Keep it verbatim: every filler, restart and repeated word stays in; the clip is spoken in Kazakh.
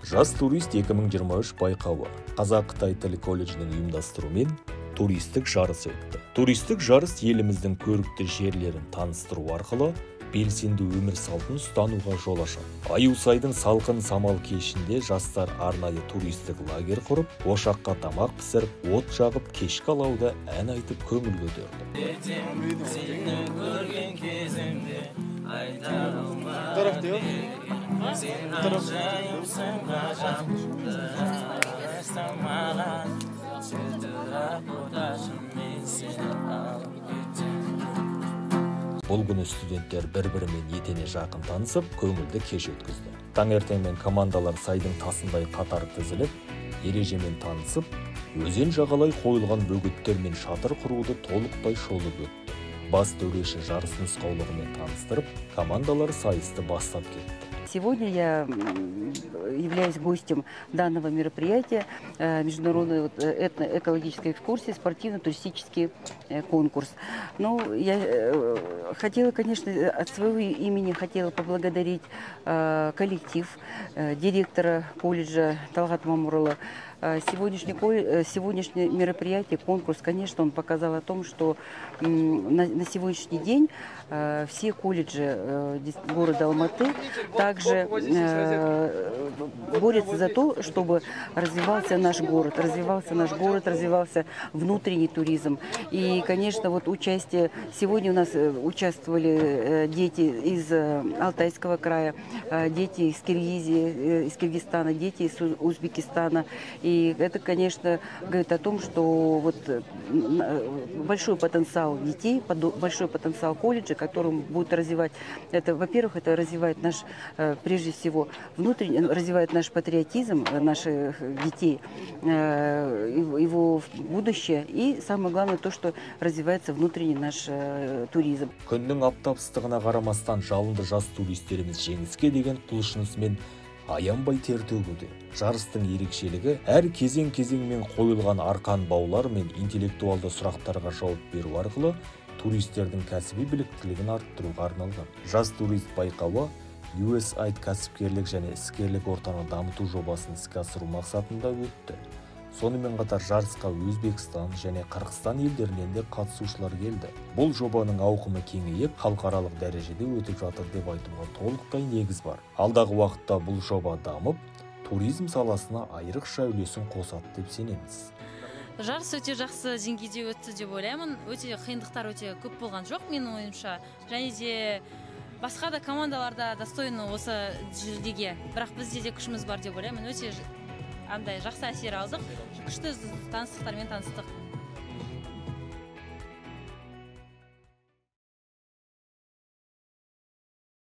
Жас турист екі мың жиырма үш байқауы Қазақ-Қытай тілі колледжінің ұйымдастыруымен туристік жарыс өтті. Туристік жарыс еліміздің көрікті жерлерін таныстыру арқылы белсенді өмір салтын ұстануға жол ашады. Аюсайдың салқын самал кешінде жастар арнайы туристік лагерь құрып, ошаққа тамақ пісіріп, от жағып, кешкі алауда ән айтып көңіл көтерді. Бұл күні студенттер бір-бірімен етене жақын танысып, көңілді кеш өткізді. Таңертеңмен командалар сайдың тасындай қатар тізіліп, ережемен танысып, өзен жағалай қойылған бөгеттер мен шатыр құруды толықтай шолып өтті. Бас төреші жарыс нұсқаулығымен таныстырып, командалар сайысты бастап кетті. Сегодня я являюсь гостем данного мероприятия, международной этно-экологической экскурсии, спортивно-туристический конкурс. Ну, я хотела, конечно, от своего имени хотела поблагодарить коллектив директора колледжа Талгата Мамурола. Сегодняшний, сегодняшнее мероприятие, конкурс, конечно, он показал о том, что на, на сегодняшний день все колледжи города Алматы также борются за то, чтобы развивался наш город, развивался наш город, развивался внутренний туризм. И, конечно, вот участие, сегодня у нас участвовали дети из Алтайского края, дети из Киргизии, из Киргизстана, дети из Узбекистана. И это, конечно, говорит о том, что вот большой потенциал детей, большой потенциал колледжа, которым будет развивать, это, во-первых, это развивает наш, прежде всего, внутренний, развивает наш патриотизм наших детей, его будущее, и самое главное то, что развивается внутренний наш туризм. Күннің аптапсыздығына қарамастан жалынды жас туристеріміз жеңіске деген құлшынысымен аянбай тер төгуде. Жарыстың ерекшелігі әр кезең-кезеңмен қойылған арқан баулар мен интеллектуалды сұрақтарға жауап беру арқылы туристердің кәсіби біліктілігін арттыруға арналған. Жас турист байқауы ю эс ай ди кәсіпкерлік және іскерлік ортаны дамыту жобасын іске асыру мақсатында өтті. Сонымен қатар жарысқа Өзбекстан және Қырғызстан елдерінен де қатысушылар келді. Бұл жобаның ауқымы кеңейіп, халықаралық дәрежеде өтіп жатыр деп айтуға толықтай негіз бар. Алдағы уақытта бұл жоба дамып, туризм саласына айрықша үлесін қосады деп сенеміз. Жарыс өте жақсы деңгейде өтті деп ойлаймын. Өте қиындықтар өте көп болған жоқ менің ойымша. Және де басқа да командаларда достойны осы жүлдеге. Бірақ бізде де күшіміз бар деп ойлаймын. Өте андай жақсы әсер алдық. Күшті таныстықтармен таныстық.